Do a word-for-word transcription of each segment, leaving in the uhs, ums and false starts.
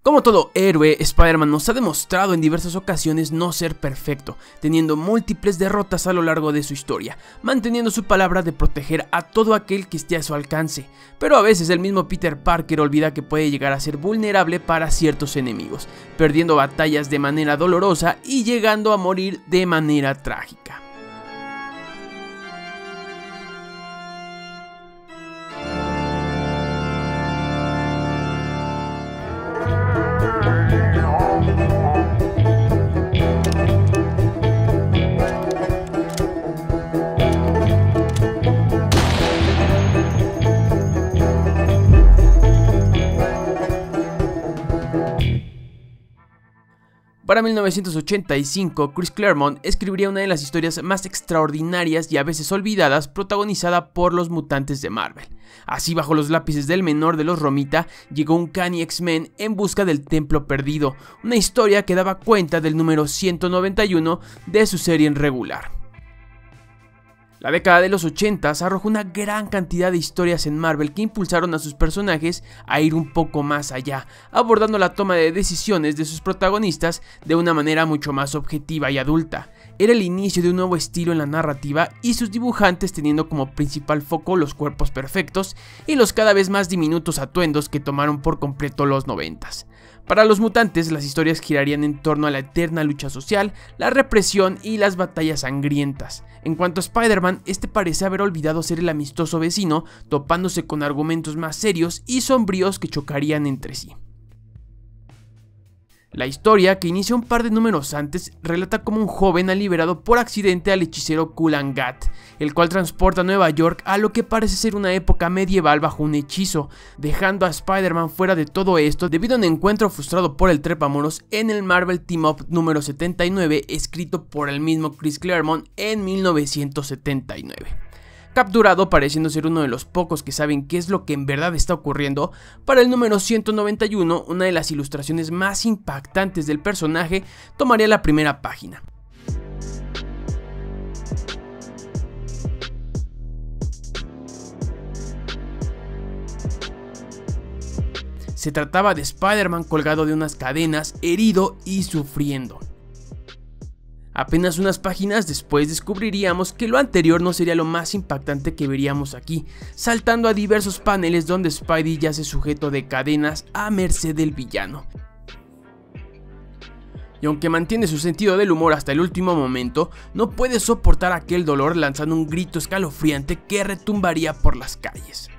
Como todo héroe, Spider-Man nos ha demostrado en diversas ocasiones no ser perfecto, teniendo múltiples derrotas a lo largo de su historia, manteniendo su palabra de proteger a todo aquel que esté a su alcance, pero a veces el mismo Peter Parker olvida que puede llegar a ser vulnerable para ciertos enemigos, perdiendo batallas de manera dolorosa y llegando a morir de manera trágica. Para mil novecientos ochenta y cinco, Chris Claremont escribiría una de las historias más extraordinarias y a veces olvidadas protagonizada por los mutantes de Marvel. Así, bajo los lápices del menor de los Romita, llegó Uncanny X-Men en busca del Templo Perdido, una historia que daba cuenta del número ciento noventa y uno de su serie en regular. La década de los ochentas arrojó una gran cantidad de historias en Marvel que impulsaron a sus personajes a ir un poco más allá, abordando la toma de decisiones de sus protagonistas de una manera mucho más objetiva y adulta. Era el inicio de un nuevo estilo en la narrativa y sus dibujantes teniendo como principal foco los cuerpos perfectos y los cada vez más diminutos atuendos que tomaron por completo los noventas. Para los mutantes, las historias girarían en torno a la eterna lucha social, la represión y las batallas sangrientas. En cuanto a Spider-Man, este parece haber olvidado ser el amistoso vecino, topándose con argumentos más serios y sombríos que chocarían entre sí. La historia, que inicia un par de números antes, relata cómo un joven ha liberado por accidente al hechicero Kulangat, el cual transporta a Nueva York a lo que parece ser una época medieval bajo un hechizo, dejando a Spider-Man fuera de todo esto debido a un encuentro frustrado por el Trepamoros en el Marvel Team Up número setenta y nueve, escrito por el mismo Chris Claremont en mil novecientos setenta y nueve. Capturado, pareciendo ser uno de los pocos que saben qué es lo que en verdad está ocurriendo, para el número ciento noventa y uno, una de las ilustraciones más impactantes del personaje tomaría la primera página. Se trataba de Spider-Man colgado de unas cadenas, herido y sufriendo. Apenas unas páginas después descubriríamos que lo anterior no sería lo más impactante que veríamos aquí, saltando a diversos paneles donde Spidey yace sujeto de cadenas a merced del villano. Y aunque mantiene su sentido del humor hasta el último momento, no puede soportar aquel dolor lanzando un grito escalofriante que retumbaría por las calles.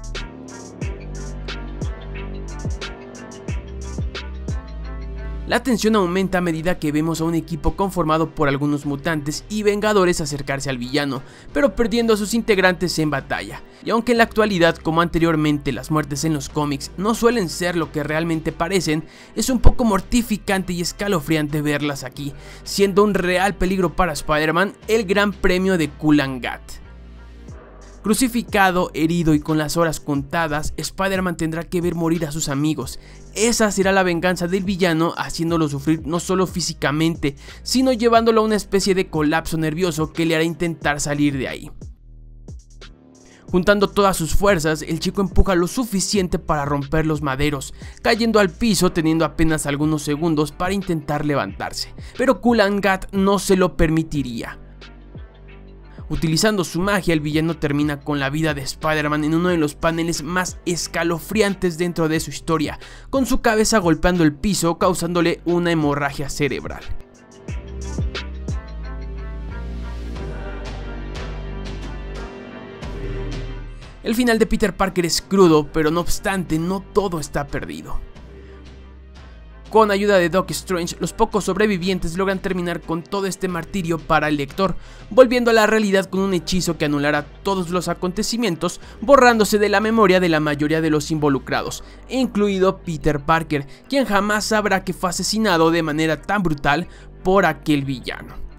La tensión aumenta a medida que vemos a un equipo conformado por algunos mutantes y vengadores acercarse al villano, pero perdiendo a sus integrantes en batalla. Y aunque en la actualidad, como anteriormente, las muertes en los cómics no suelen ser lo que realmente parecen, es un poco mortificante y escalofriante verlas aquí, siendo un real peligro para Spider-Man el gran premio de Kulangat. Crucificado, herido y con las horas contadas, Spider-Man tendrá que ver morir a sus amigos. Esa será la venganza del villano, haciéndolo sufrir no solo físicamente, sino llevándolo a una especie de colapso nervioso que le hará intentar salir de ahí. Juntando todas sus fuerzas, el chico empuja lo suficiente para romper los maderos, cayendo al piso teniendo apenas algunos segundos para intentar levantarse, pero Kulangat no se lo permitiría. Utilizando su magia, el villano termina con la vida de Spider-Man en uno de los paneles más escalofriantes dentro de su historia, con su cabeza golpeando el piso, causándole una hemorragia cerebral. El final de Peter Parker es crudo, pero no obstante, no todo está perdido. Con ayuda de Doc Strange, los pocos sobrevivientes logran terminar con todo este martirio para el lector, volviendo a la realidad con un hechizo que anulará todos los acontecimientos, borrándose de la memoria de la mayoría de los involucrados, incluido Peter Parker, quien jamás sabrá que fue asesinado de manera tan brutal por aquel villano.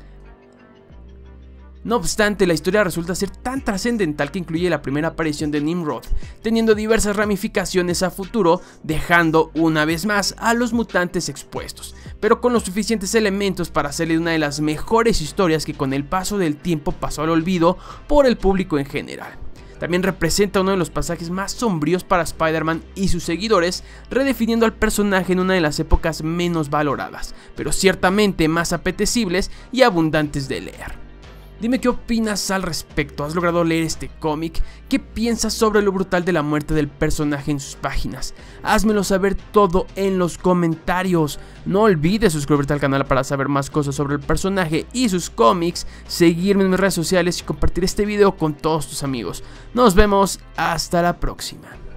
No obstante, la historia resulta ser tan trascendental que incluye la primera aparición de Nimrod, teniendo diversas ramificaciones a futuro, dejando una vez más a los mutantes expuestos, pero con los suficientes elementos para hacerle una de las mejores historias que con el paso del tiempo pasó al olvido por el público en general. También representa uno de los pasajes más sombríos para Spider-Man y sus seguidores, redefiniendo al personaje en una de las épocas menos valoradas, pero ciertamente más apetecibles y abundantes de leer. Dime qué opinas al respecto, ¿has logrado leer este cómic? ¿Qué piensas sobre lo brutal de la muerte del personaje en sus páginas? Házmelo saber todo en los comentarios. No olvides suscribirte al canal para saber más cosas sobre el personaje y sus cómics, seguirme en mis redes sociales y compartir este video con todos tus amigos. Nos vemos hasta la próxima.